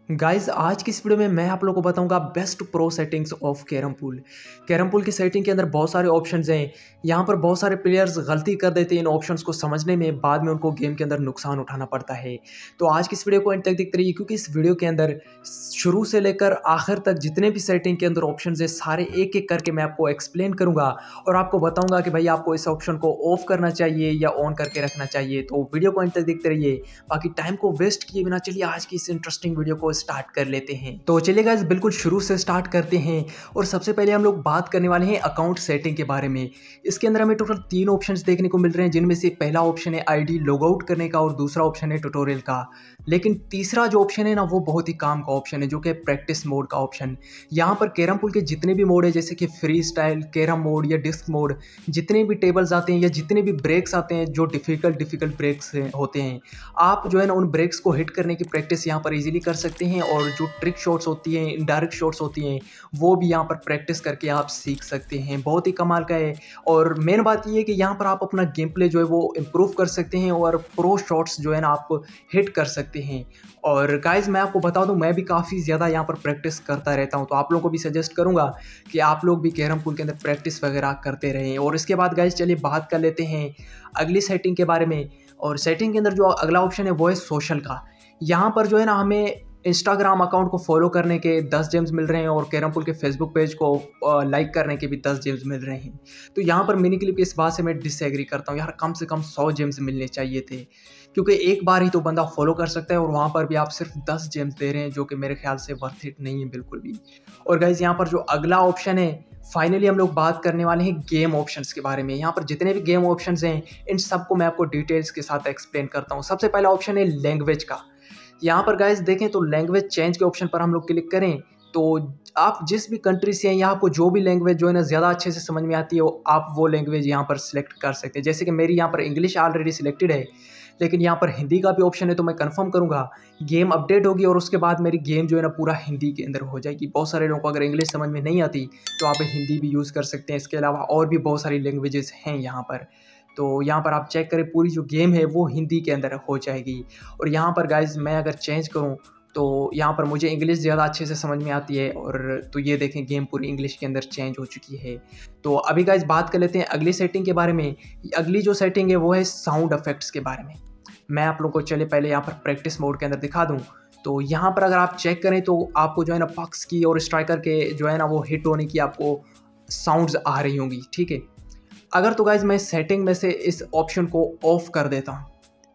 Guys आज की इस वीडियो में मैं आप लोगों को बताऊंगा best pro settings of carrom pool. Carrom pool की सेटिंग के अंदर बहुत सारे ऑप्शंस हैं। यहाँ पर बहुत सारे प्लेयर्स गलती कर देते हैं इन ऑप्शंस को समझने में, बाद में उनको गेम के अंदर नुकसान उठाना पड़ता है। तो आज की इस वीडियो को अंत तक देखते रहिए, क्योंकि इस वीडियो के अंदर शुरू से लेकर आखिर तक जितने भी सेटिंग के अंदर ऑप्शन है सारे एक एक करके मैं आपको एक्सप्लेन करूंगा और आपको बताऊंगा कि भाई आपको इस ऑप्शन को ऑफ करना चाहिए या ऑन करके रखना चाहिए। तो वीडियो को अंत तक देखते रहिए, बाकी टाइम को वेस्ट किए बिना चलिए आज की इस इंटरेस्टिंग वीडियो को स्टार्ट कर लेते हैं। तो चलिए गाइस बिल्कुल शुरू से स्टार्ट करते हैं और सबसे पहले हम लोग बात करने वाले हैं अकाउंट सेटिंग के बारे में। इसके अंदर हमें टोटल 3 ऑप्शंस देखने को मिल रहे हैं, जिनमें से पहला ऑप्शन है आईडी लॉगआउट करने का और दूसरा ऑप्शन है ट्यूटोरियल का। लेकिन तीसरा जो ऑप्शन है ना, वो बहुत ही काम का ऑप्शन है, जो कि प्रैक्टिस मोड का ऑप्शन। यहाँ पर कैरम पूल के जितने भी मोड है, जैसे कि फ्री स्टाइल, कैरम मोड या डिस्क मोड, जितने भी टेबल्स आते हैं या जितने भी ब्रेक्स आते हैं जो डिफिकल्ट ब्रेक्स होते हैं, आप जो है ना उन ब्रेक्स को हिट करने की प्रैक्टिस यहाँ पर इजीली कर सकते हैं। और जो ट्रिक शॉट्स होती हैं, इनडायरेक्ट शॉट्स होती हैं, वो भी यहाँ पर प्रैक्टिस करके आप सीख सकते हैं। बहुत ही कमाल का है। और मेन बात ये है कि यहाँ पर आप अपना गेम प्ले जो है वो इम्प्रूव कर सकते हैं और प्रो शॉट्स जो है ना आप हिट कर सकते हैं। और गाइज मैं आपको बता दूं, मैं भी काफ़ी ज़्यादा यहाँ पर प्रैक्टिस करता रहता हूँ, तो आप लोगों को भी सजेस्ट करूँगा कि आप लोग भी कैरम पूल के अंदर प्रैक्टिस वगैरह करते रहें। और इसके बाद गाइज चलिए बात कर लेते हैं अगली सेटिंग के बारे में। और सेटिंग के अंदर जो अगला ऑप्शन है वो है सोशल का। यहाँ पर जो है ना हमें इंस्टाग्राम अकाउंट को फॉलो करने के 10 जेम्स मिल रहे हैं और कैरम पूल के फेसबुक पेज को लाइक करने के भी 10 जेम्स मिल रहे हैं। तो यहाँ पर मिनी क्लिप इस बात से मैं डिसएग्री करता हूँ यार, कम से कम 100 जेम्स मिलने चाहिए थे, क्योंकि एक बार ही तो बंदा फॉलो कर सकता है और वहाँ पर भी आप सिर्फ 10 जेम्स दे रहे हैं, जो कि मेरे ख्याल से वर्थ इट नहीं है बिल्कुल भी। और गाइज यहाँ पर जो अगला ऑप्शन है, फाइनली हम लोग बात करने वाले हैं गेम ऑप्शंस के बारे में। यहाँ पर जितने भी गेम ऑप्शंस हैं इन सबको मैं आपको डिटेल्स के साथ एक्सप्लेन करता हूँ। सबसे पहला ऑप्शन है लैंग्वेज का। यहाँ पर गाइज देखें तो लैंग्वेज चेंज के ऑप्शन पर हम लोग क्लिक करें तो आप जिस भी कंट्री से हैं, यहाँ आपको जो भी लैंग्वेज जो है ना ज़्यादा अच्छे से समझ में आती है आप वो लैंग्वेज यहाँ पर सिलेक्ट कर सकते हैं। जैसे कि मेरी यहाँ पर इंग्लिश ऑलरेडी सिलेक्टेड है, लेकिन यहाँ पर हिंदी का भी ऑप्शन है, तो मैं कंफर्म करूँगा। गेम अपडेट होगी और उसके बाद मेरी गेम जो है ना पूरा हिंदी के अंदर हो जाएगी। बहुत सारे लोगों को अगर इंग्लिश समझ में नहीं आती तो आप हिंदी भी यूज़ कर सकते हैं। इसके अलावा और भी बहुत सारी लैंग्वेजेस हैं यहाँ पर। तो यहाँ पर आप चेक करें, पूरी जो गेम है वो हिंदी के अंदर हो जाएगी। और यहाँ पर गाइज मैं अगर चेंज करूँ तो यहाँ पर मुझे इंग्लिश ज़्यादा अच्छे से समझ में आती है, और तो ये देखें गेम पूरी इंग्लिश के अंदर चेंज हो चुकी है। तो अभी गाइज बात कर लेते हैं अगली सेटिंग के बारे में। अगली जो सेटिंग है वो है साउंड इफेक्ट्स के बारे में। मैं आप लोगों को चलिए पहले यहाँ पर प्रैक्टिस मोड के अंदर दिखा दूँ। तो यहाँ पर अगर आप चेक करें तो आपको जो है ना पक्स की और स्ट्राइकर के जो है ना वो हिट होने की आपको साउंड्स आ रही होंगी, ठीक है। अगर तो गाइज मैं सेटिंग में से इस ऑप्शन को ऑफ कर देता हूँ,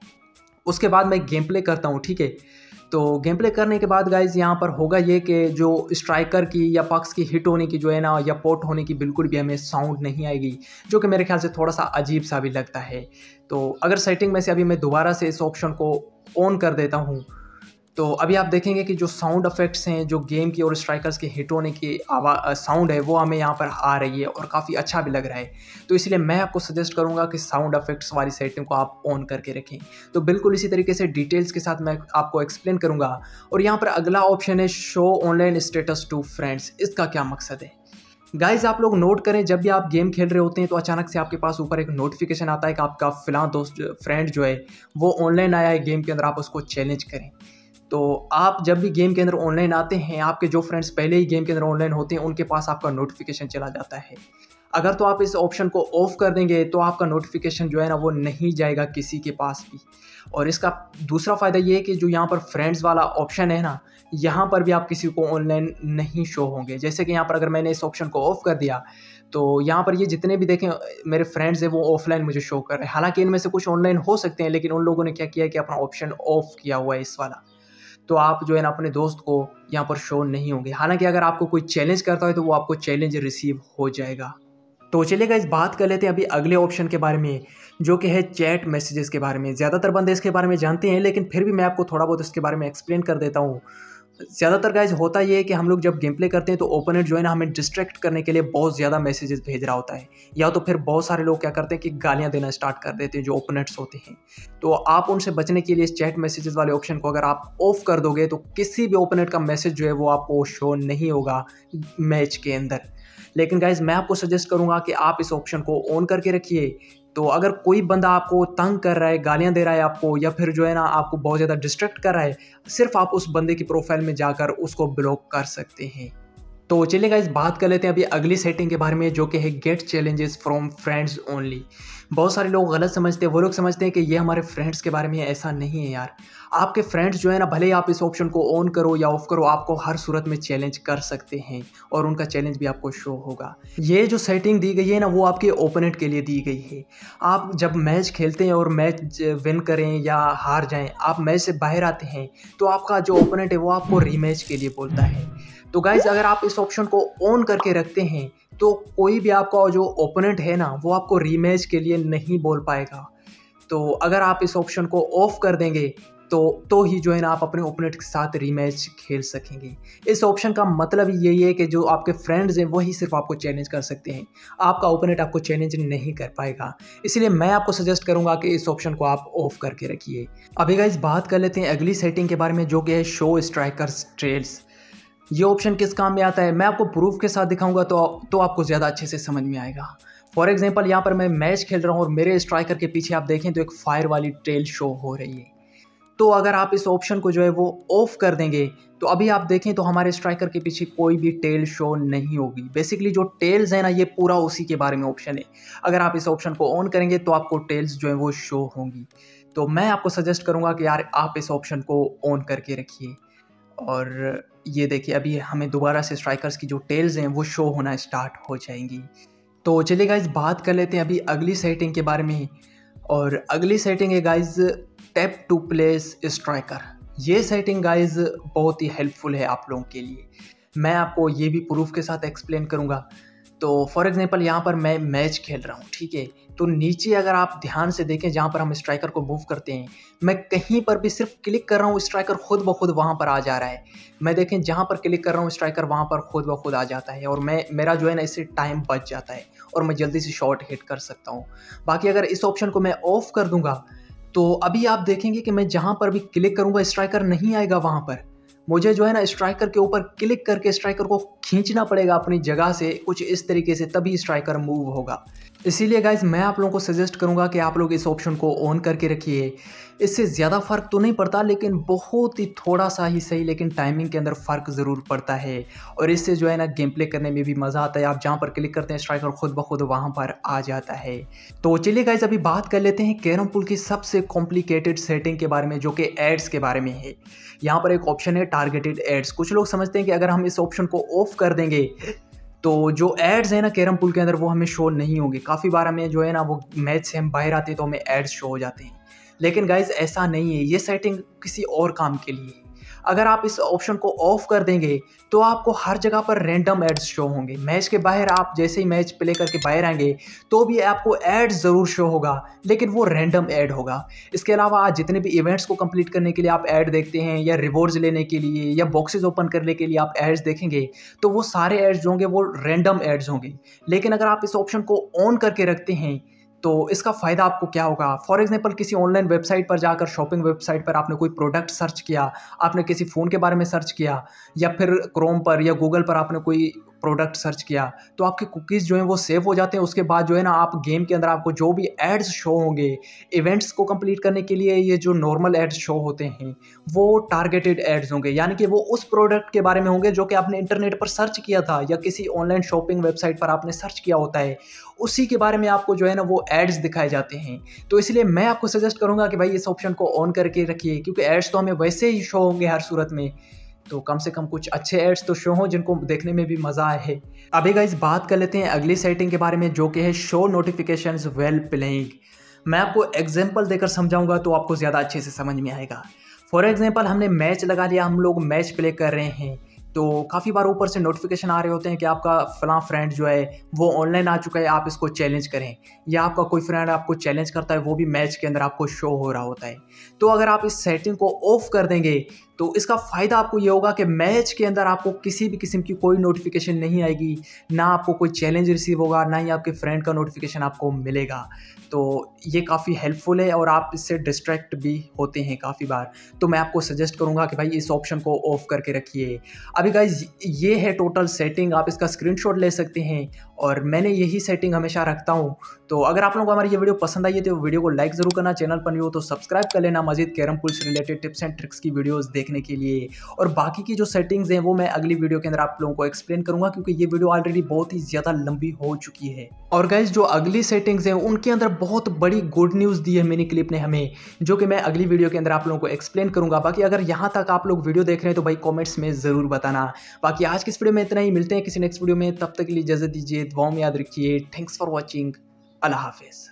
उसके बाद मैं गेम प्ले करता हूँ, ठीक है। तो गेम प्ले करने के बाद गाइज यहाँ पर होगा ये कि जो स्ट्राइकर की या पक्स की हिट होने की जो है ना या पोट होने की बिल्कुल भी हमें साउंड नहीं आएगी, जो कि मेरे ख्याल से थोड़ा सा अजीब सा भी लगता है। तो अगर सेटिंग में से अभी मैं दोबारा से इस ऑप्शन को ऑन कर देता हूँ तो अभी आप देखेंगे कि जो साउंड इफेक्ट्स हैं, जो गेम की और स्ट्राइकर्स के हिट होने की साउंड है वो हमें यहाँ पर आ रही है और काफ़ी अच्छा भी लग रहा है। तो इसलिए मैं आपको सजेस्ट करूँगा कि साउंड इफेक्ट्स वाली सेटिंग को आप ऑन करके रखें। तो बिल्कुल इसी तरीके से डिटेल्स के साथ मैं आपको एक्सप्लेन करूँगा। और यहाँ पर अगला ऑप्शन है show online status to friends. इसका क्या मकसद है गाइज, आप लोग नोट करें, जब भी आप गेम खेल रहे होते हैं तो अचानक से आपके पास ऊपर एक नोटिफिकेशन आता है कि आपका फिलहाल दोस्त फ्रेंड जो है वो ऑनलाइन आया है गेम के अंदर, आप उसको चैलेंज करें। तो आप जब भी गेम के अंदर ऑनलाइन आते हैं, आपके जो फ्रेंड्स पहले ही गेम के अंदर ऑनलाइन होते हैं उनके पास आपका नोटिफिकेशन चला जाता है। अगर तो आप इस ऑप्शन को ऑफ कर देंगे तो आपका नोटिफिकेशन जो है ना वो नहीं जाएगा किसी के पास भी। और इसका दूसरा फ़ायदा ये है कि जो यहाँ पर फ्रेंड्स वाला ऑप्शन है ना, यहाँ पर भी आप किसी को ऑनलाइन नहीं शो होंगे। जैसे कि यहाँ पर अगर मैंने इस ऑप्शन को ऑफ कर दिया तो यहाँ पर ये जितने भी देखें मेरे फ्रेंड्स हैं वो ऑफलाइन मुझे शो कर रहे हैं। हालांकि इनमें से कुछ ऑनलाइन हो सकते हैं, लेकिन उन लोगों ने क्या किया है कि अपना ऑप्शन ऑफ किया हुआ है इस वाला। तो आप जो है ना अपने दोस्त को यहाँ पर शो नहीं होंगे। हालांकि अगर आपको कोई चैलेंज करता है तो वो आपको चैलेंज रिसीव हो जाएगा। तो चलिएगा इस बात कर लेते हैं अभी अगले ऑप्शन के बारे में, जो कि है चैट मैसेजेस के बारे में। ज़्यादातर बंदे इसके बारे में जानते हैं, लेकिन फिर भी मैं आपको थोड़ा बहुत इसके बारे में एक्सप्लेन कर देता हूँ। ज़्यादातर गाइज होता ये है कि हम लोग जब गेम प्ले करते हैं तो ओपोनेंट जो है ना हमें डिस्ट्रैक्ट करने के लिए बहुत ज़्यादा मैसेजेस भेज रहा होता है, या तो फिर बहुत सारे लोग क्या करते हैं कि गालियाँ देना स्टार्ट कर देते हैं जो ओपोनेंट्स होते हैं। तो आप उनसे बचने के लिए इस चैट मैसेजेस वाले ऑप्शन को अगर आप ऑफ कर दोगे तो किसी भी ओपोनेंट का मैसेज जो है वो आपको शो नहीं होगा मैच के अंदर। लेकिन गाइज मैं आपको सजेस्ट करूंगा कि आप इस ऑप्शन को ऑन करके रखिए, तो अगर कोई बंदा आपको तंग कर रहा है, गालियाँ दे रहा है आपको, या फिर जो है ना आपको बहुत ज़्यादा डिस्ट्रैक्ट कर रहा है, सिर्फ आप उस बंदे की प्रोफाइल में जाकर उसको ब्लॉक कर सकते हैं। तो चलिए गाइस बात कर लेते हैं अभी अगली सेटिंग के बारे में, जो कि है get challenges from friends only. बहुत सारे लोग गलत समझते हैं, वो लोग समझते हैं कि ये हमारे फ्रेंड्स के बारे में है। ऐसा नहीं है यार। आपके फ्रेंड्स जो है ना, भले ही आप इस ऑप्शन को ऑन करो या ऑफ करो, आपको हर सूरत में चैलेंज कर सकते हैं और उनका चैलेंज भी आपको शो होगा। ये जो सेटिंग दी गई है ना, वो आपके ओपोनेंट के लिए दी गई है। आप जब मैच खेलते हैं और मैच विन करें या हार जाएं, आप मैच से बाहर आते हैं, तो आपका जो ओपोनेंट है वो आपको रीमैच के लिए बोलता है। तो गाइज अगर आप इस ऑप्शन को ऑन करके रखते हैं, तो कोई भी आपका जो ओपोनेंट है ना, वो आपको रीमैच के लिए नहीं बोल पाएगा। तो अगर आप इस ऑप्शन को ऑफ कर देंगे तो ही जो है ना आप अपने ओपोनेंट के साथ रीमैच खेल सकेंगे। इस ऑप्शन का मतलब यही है कि जो आपके फ्रेंड्स हैं वही सिर्फ आपको चैलेंज कर सकते हैं, आपका ओपोनेंट आपको चैलेंज नहीं कर पाएगा। इसलिए मैं आपको सजेस्ट करूंगा कि इस ऑप्शन को आप ऑफ करके रखिए। अभी गाइस बात कर लेते हैं अगली सेटिंग के बारे में, जो कि है शो स्ट्राइकर्स ट्रेल्स। ये ऑप्शन किस काम में आता है, मैं आपको प्रूफ के साथ दिखाऊंगा तो आपको ज़्यादा अच्छे से समझ में आएगा। फॉर एग्जांपल यहाँ पर मैं मैच खेल रहा हूँ और मेरे स्ट्राइकर के पीछे आप देखें तो एक फायर वाली ट्रेल शो हो रही है। तो अगर आप इस ऑप्शन को जो है वो ऑफ कर देंगे, तो अभी आप देखें तो हमारे स्ट्राइकर के पीछे कोई भी टेल शो नहीं होगी। बेसिकली जो टेल्स है ना, ये पूरा उसी के बारे में ऑप्शन है। अगर आप इस ऑप्शन को ऑन करेंगे तो आपको टेल्स जो है वो शो होंगी। तो मैं आपको सजेस्ट करूँगा कि यार आप इस ऑप्शन को ऑन करके रखिए। और ये देखिए अभी हमें दोबारा से स्ट्राइकर्स की जो टेल्स हैं वो शो होना स्टार्ट हो जाएंगी। तो चलिए गाइज बात कर लेते हैं अभी अगली सेटिंग के बारे में। और अगली सेटिंग है guys tap to place striker. ये सेटिंग गाइज बहुत ही हेल्पफुल है आप लोगों के लिए। मैं आपको ये भी प्रूफ के साथ एक्सप्लेन करूँगा। तो फॉर एग्जांपल यहाँ पर मैं मैच खेल रहा हूँ, ठीक है। तो नीचे अगर आप ध्यान से देखें, जहाँ पर हम स्ट्राइकर को मूव करते हैं, मैं कहीं पर भी सिर्फ क्लिक कर रहा हूँ, स्ट्राइकर खुद ब खुद वहाँ पर आ जा रहा है। मैं देखें जहाँ पर क्लिक कर रहा हूँ स्ट्राइकर वहाँ पर खुद ब खुद आ जाता है और मेरा जो है ना इससे टाइम बच जाता है और मैं जल्दी से शॉट हिट कर सकता हूँ। बाकी अगर इस ऑप्शन को मैं ऑफ कर दूंगा, तो अभी आप देखेंगे कि मैं जहाँ पर भी क्लिक करूँगा स्ट्राइकर नहीं आएगा वहाँ पर। मुझे जो है ना स्ट्राइकर के ऊपर क्लिक करके स्ट्राइकर को खींचना पड़ेगा अपनी जगह से, कुछ इस तरीके से, तभी स्ट्राइकर मूव होगा। इसीलिए गाइज मैं आप लोगों को सजेस्ट करूंगा कि आप लोग इस ऑप्शन को ऑन करके रखिए। इससे ज़्यादा फ़र्क तो नहीं पड़ता, लेकिन बहुत ही थोड़ा सा ही सही, लेकिन टाइमिंग के अंदर फ़र्क ज़रूर पड़ता है। और इससे जो है ना गेम प्ले करने में भी मज़ा आता है। आप जहाँ पर क्लिक करते हैं स्ट्राइकर खुद ब खुद वहाँ पर आ जाता है। तो चलिए गाइज अभी बात कर लेते हैं कैरम पूल की सबसे कॉम्प्लिकेटेड सेटिंग के बारे में, जो कि एड्स के बारे में है। यहाँ पर एक ऑप्शन है टारगेटेड एड्स। कुछ लोग समझते हैं कि अगर हम इस ऑप्शन को ऑफ कर देंगे तो जो एड्स है ना कैरम पूल के अंदर वो हमें शो नहीं होंगे। काफ़ी बार हमें जो है ना वो मैच से हम बाहर आते हैं तो हमें एड्स शो हो जाते हैं। लेकिन गाइज ऐसा नहीं है, ये सेटिंग किसी और काम के लिए है। अगर आप इस ऑप्शन को ऑफ कर देंगे तो आपको हर जगह पर रैंडम एड्स शो होंगे। मैच के बाहर आप जैसे ही मैच प्ले करके बाहर आएंगे तो भी आपको एड्स ज़रूर शो होगा, लेकिन वो रैंडम ऐड होगा। इसके अलावा आज जितने भी इवेंट्स को कंप्लीट करने के लिए आप ऐड देखते हैं, या रिवॉर्ड्स लेने के लिए या बॉक्सेस ओपन करने के लिए आप एड्स देखेंगे, तो वो सारे एड्स होंगे वो रैंडम एड्स होंगे। लेकिन अगर आप इस ऑप्शन को ऑन करके रखते हैं तो इसका फ़ायदा आपको क्या होगा। फॉर एग्जांपल किसी ऑनलाइन वेबसाइट पर जाकर, शॉपिंग वेबसाइट पर आपने कोई प्रोडक्ट सर्च किया, आपने किसी फ़ोन के बारे में सर्च किया, या फिर क्रोम पर या गूगल पर आपने कोई प्रोडक्ट सर्च किया, तो आपके कुकीज़ जो हैं वो सेव हो जाते हैं। उसके बाद जो है ना आप गेम के अंदर आपको जो भी एड्स शो होंगे इवेंट्स को कंप्लीट करने के लिए, ये जो नॉर्मल एड्स शो होते हैं वो टारगेटेड एड्स होंगे। यानी कि वो उस प्रोडक्ट के बारे में होंगे जो कि आपने इंटरनेट पर सर्च किया था या किसी ऑनलाइन शॉपिंग वेबसाइट पर आपने सर्च किया होता है, उसी के बारे में आपको जो है ना वो एड्स दिखाए जाते हैं। तो इसलिए मैं आपको सजेस्ट करूंगा कि भाई इस ऑप्शन को ऑन करके रखिए, क्योंकि एड्स तो हमें वैसे ही शो होंगे हर सूरत में, तो कम से कम कुछ अच्छे एड्स तो शो हों जिनको देखने में भी मज़ा आए। अभी गाइस बात कर लेते हैं अगली सेटिंग के बारे में, जो कि है शो नोटिफिकेशंस व्हेल प्लेइंग। मैं आपको एग्जांपल देकर समझाऊंगा तो आपको ज़्यादा अच्छे से समझ में आएगा। फॉर एग्जांपल हमने मैच लगा लिया, हम लोग मैच प्ले कर रहे हैं, तो काफ़ी बार ऊपर से नोटिफिकेशन आ रहे होते हैं कि आपका फलां फ्रेंड जो है वो ऑनलाइन आ चुका है, आप इसको चैलेंज करें, या आपका कोई फ्रेंड आपको चैलेंज करता है, वो भी मैच के अंदर आपको शो हो रहा होता है। तो अगर आप इस सेटिंग को ऑफ कर देंगे तो इसका फ़ायदा आपको ये होगा कि मैच के अंदर आपको किसी भी किस्म की कोई नोटिफिकेशन नहीं आएगी, ना आपको कोई चैलेंज रिसीव होगा, ना ही आपके फ्रेंड का नोटिफिकेशन आपको मिलेगा। तो ये काफ़ी हेल्पफुल है और आप इससे डिस्ट्रैक्ट भी होते हैं काफ़ी बार। तो मैं आपको सजेस्ट करूँगा कि भाई इस ऑप्शन को ऑफ करके रखिए। अभी गाइज ये है टोटल सेटिंग, आप इसका स्क्रीनशॉट ले सकते हैं और मैंने यही सेटिंग हमेशा रखता हूँ। तो अगर आप लोगों को हमारी ये वीडियो पसंद आई है तो वीडियो को लाइक ज़रूर करना, चैनल पर न्यू हो तो सब्सक्राइब कर लेना मज़ीद कैरम पूल से रिलेटेड टिप्स एंड ट्रिक्स की वीडियोस देखने के लिए। और बाकी की जो सेटिंग्स हैं वो मैं अगली वीडियो के अंदर आप लोगों को एक्सप्लेन करूँगा, क्योंकि ये वीडियो ऑलरेडी बहुत ही ज़्यादा लंबी हो चुकी है। और गाइज जो अगली सेटिंग्स हैं उनके अंदर बहुत बड़ी गुड न्यूज़ दी है मिनी क्लिप ने हमें, जो कि मैं अगली वीडियो के अंदर आप लोगों को एक्सप्लेन करूँगा। बाकी अगर यहाँ तक आप लोग वीडियो देख रहे हैं तो भाई कॉमेंट्स में ज़रूर बताना। बाकी आज की इस वीडियो में इतना ही, मिलते हैं किसी नेक्स्ट वीडियो में, तब तक के लिए इजाज़त दीजिए, दुआओं में याद रखिए। थैंक्स फॉर वॉचिंग, अल्लाह हाफिज़।